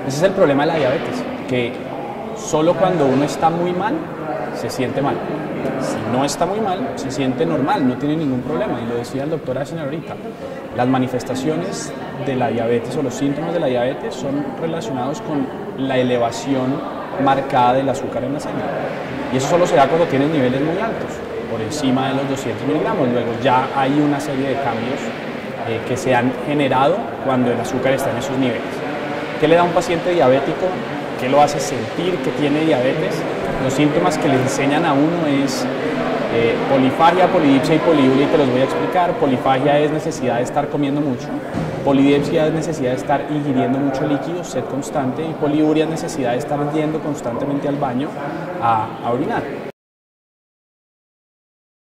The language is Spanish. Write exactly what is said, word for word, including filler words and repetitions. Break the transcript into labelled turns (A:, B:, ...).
A: Ese es el problema de la diabetes, que solo cuando uno está muy mal, se siente mal. Si no está muy mal, se siente normal, no tiene ningún problema. Y lo decía el doctor Asner ahorita, las manifestaciones de la diabetes o los síntomas de la diabetes son relacionados con la elevación marcada del azúcar en la sangre. Y eso solo se da cuando tienes niveles muy altos, por encima de los doscientos miligramos. Luego ya hay una serie de cambios eh, que se han generado cuando el azúcar está en esos niveles. ¿Qué le da a un paciente diabético? ¿Qué lo hace sentir que tiene diabetes? Los síntomas que le enseñan a uno es eh, polifagia, polidipsia y poliuria, y te los voy a explicar. Polifagia es necesidad de estar comiendo mucho, polidipsia es necesidad de estar ingiriendo mucho líquido, sed constante, y poliuria es necesidad de estar yendo constantemente al baño a, a orinar.